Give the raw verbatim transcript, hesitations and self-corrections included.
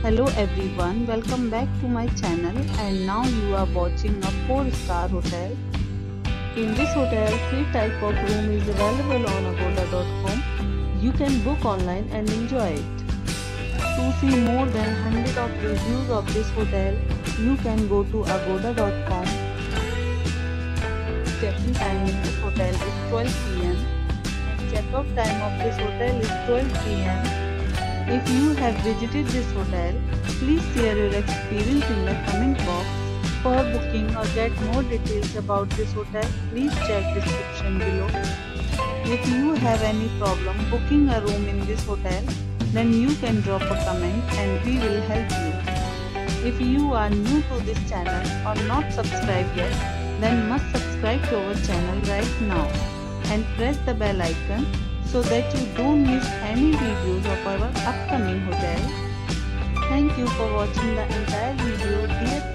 Hello everyone, welcome back to my channel, and now you are watching a four star hotel. In this hotel, three type of room is available on agoda dot com. You can book online and enjoy it. To see more than one hundred of reviews of this hotel, you can go to agoda dot com. Check-in time in this hotel is twelve p m and check-out time of this hotel is twelve p m If you have visited this hotel, please share your experience in the comment box. For booking or get more details about this hotel, please check description below. If you have any problem booking a room in this hotel, then you can drop a comment and we will help you. If you are new to this channel or not subscribed yet, then must subscribe to our channel right now and press the bell icon so that you don't miss any videos of our upcoming hotel. Thank you for watching the entire video, dear